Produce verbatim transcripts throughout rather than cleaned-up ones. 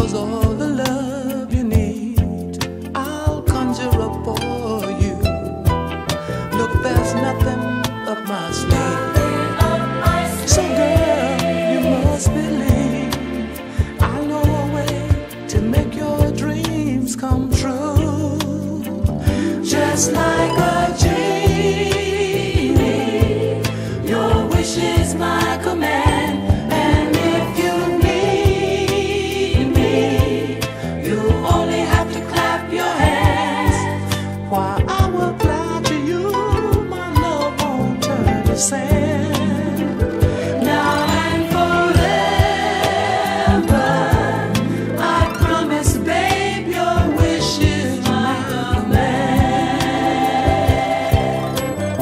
'cause all the love you need I'll conjure up for you. Look, there's nothing up my sleeve. So girl, you must believe I know a way to make your dreams come true. Just like a genie, your wish is my command. And if you need me, you only have to clap your hands. Why, I will fly to you, my love won't turn to sand. Now and forever, I promise, babe, your wish is my command.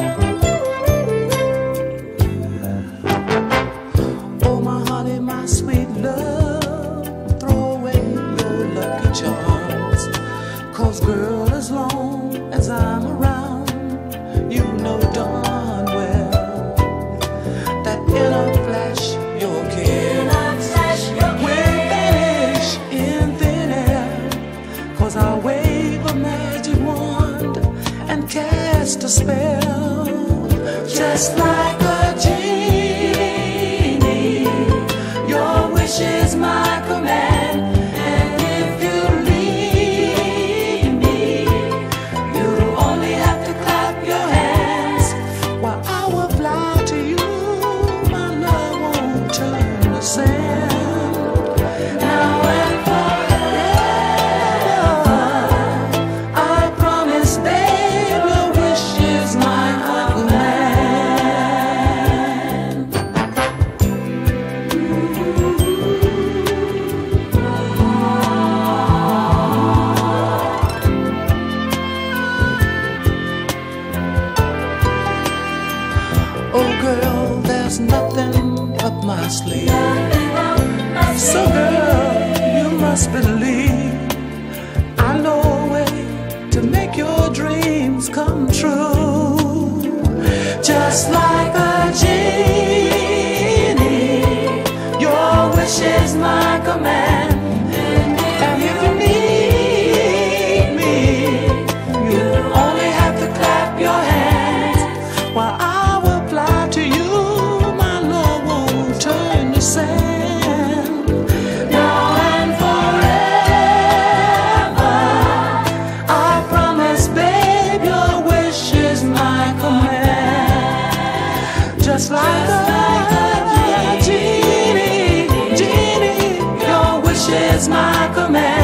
Oh, my honey, my sweet love, throw away your lucky charms. 'Cause girl, as long as I'm around, you know darn well that in a flash your care will vanish in thin air. 'Cause I wave a magic wand and cast a spell. Just like a genie, your wish is my command. And if you leave me, you only have to clap your hands. While I will fly to you, my love won't turn to sand. Now and forever, I promise, babe, your wish is my command. Oh girl, there's nothing up my sleeve. So girl, you must believe I know a way to make your dreams come true. Just like a genie, your wish is my command. And if you need me, you only have to clap your hands. While I will fly to you, my love won't turn to sand. Now and forever, I promise, babe, your wish is my command. Just like a genie, genie, your wish is my command.